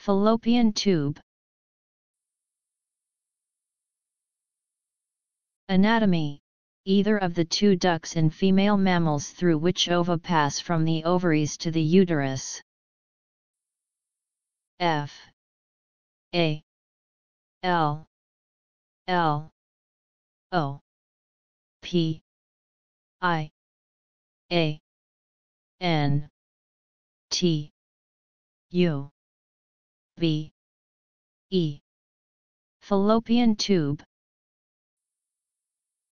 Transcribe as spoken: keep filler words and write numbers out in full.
Fallopian tube. Anatomy. Either of the two ducts in female mammals through which ova pass from the ovaries to the uterus. F A L L O P I A N T U V E. Fallopian tube.